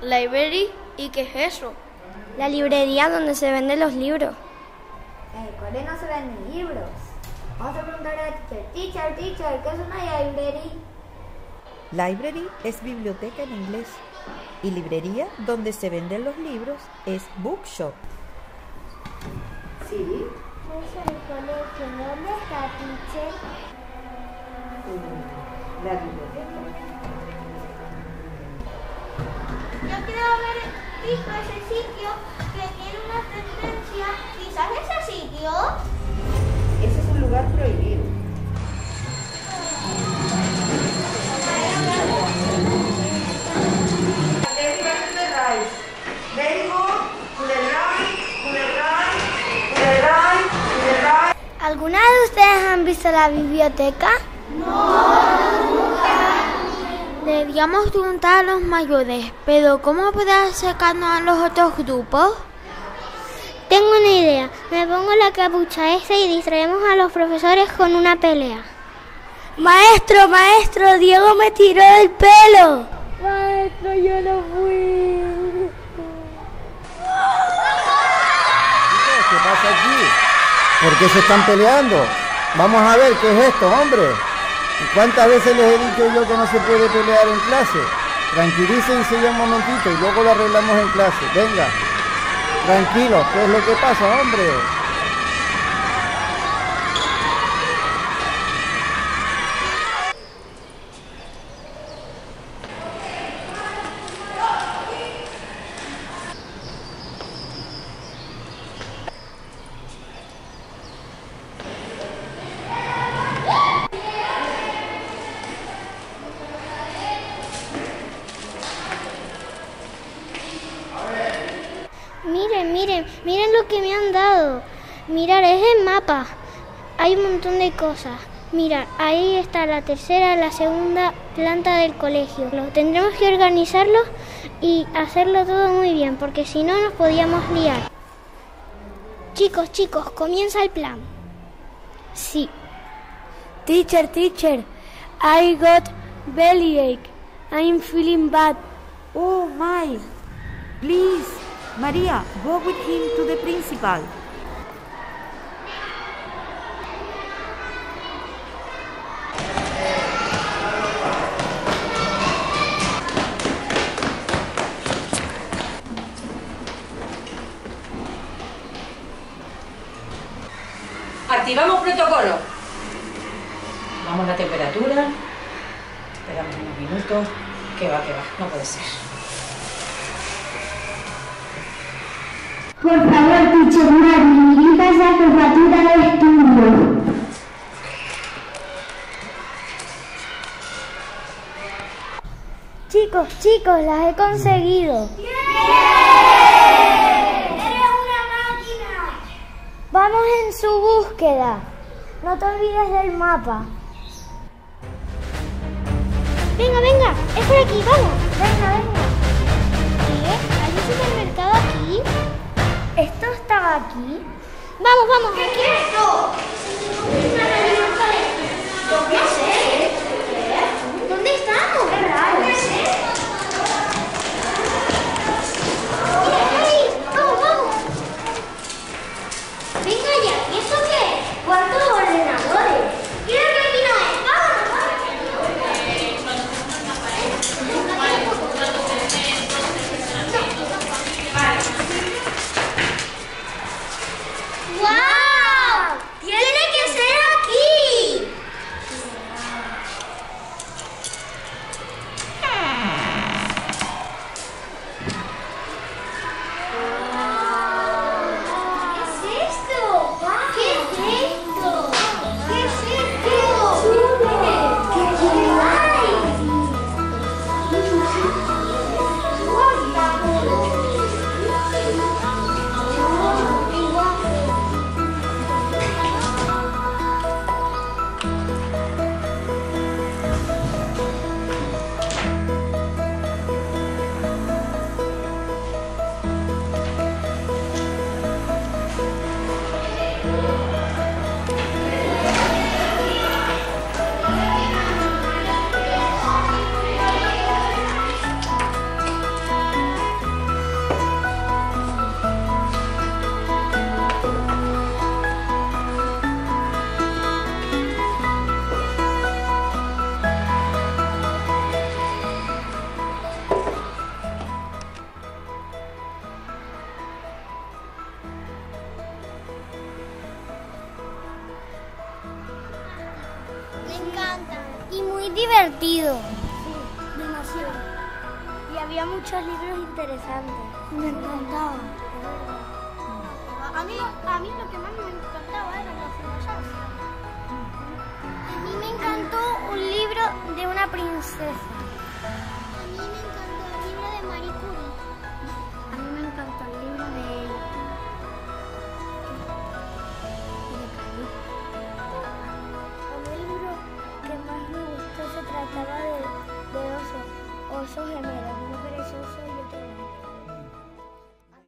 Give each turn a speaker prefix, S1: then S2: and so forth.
S1: Library, ¿y qué es eso?
S2: La librería donde se venden los libros.
S3: En el cole no se venden libros. Vamos a preguntar a la teacher. Teacher, ¿qué es una library?
S4: Library es biblioteca en inglés y librería donde se venden los libros es bookshop.
S5: Sí.
S3: Es el colegio. ¿Dónde está, teacher?
S5: La biblioteca.
S6: Yo creo haber visto ese sitio que tiene una sentencia. ¿Quizás ese sitio?
S5: Ese es un lugar prohibido.
S2: ¿Alguna de ustedes han visto la biblioteca?
S7: Deberíamos preguntar a los mayores, pero ¿cómo poder acercarnos a los otros grupos?
S2: Tengo una idea. Me pongo la capucha esa y distraemos a los profesores con una pelea. Maestro, Diego me tiró el pelo. Maestro, yo no fui.
S8: ¿Qué pasa aquí? ¿Por qué se están peleando? Vamos a ver qué es esto, hombre. ¿Cuántas veces les he dicho yo que no se puede pelear en clase? Tranquilícense ya un momentito y luego lo arreglamos en clase. Venga, tranquilos, ¿qué es lo que pasa, hombre?
S2: Miren lo que me han dado. Mirar, es el mapa. Hay un montón de cosas. Mira, ahí está la tercera, la segunda planta del colegio. Tendremos que organizarlo y hacerlo todo muy bien, porque si no nos podíamos liar. Chicos, comienza el plan. Sí. Teacher, I got bellyache. I'm feeling bad.
S4: Oh my! Please, Maria, go with him to the principal.
S5: Activamos protocolo. Vamos la temperatura. Esperamos unos minutos. Que va, no puede ser.
S3: Por favor, teacher Mari, diríjase a jefatura de estudio.
S2: Chicos, las he conseguido. Vamos en su búsqueda. No te olvides del mapa. Venga, es por aquí, vamos. Venga. ¿Qué? ¿Hay un supermercado aquí? ¿Esto estaba aquí? Vamos, aquí.
S6: ¿Qué es esto? No sé. ¿Dónde estamos? Qué raro. ¿Qué es esto? Vamos. Venga ya, ¿y esto qué es? ¿Cuántos ordenadores? Creo que aquí no es. ¡Wow! ¡Tiene que ser aquí!
S2: divertido.
S6: Sí, demasiado.
S2: Y había muchos libros interesantes.
S6: Me encantaba. A mí lo que más me encantaba era la filosofía.
S2: A mí me encantó un libro de una princesa.
S6: A mí me encantó el libro de Marie Curie.
S2: A mí me encantó el libro de el libro que más me gustó se trataba de osos gemelos, muy preciosos.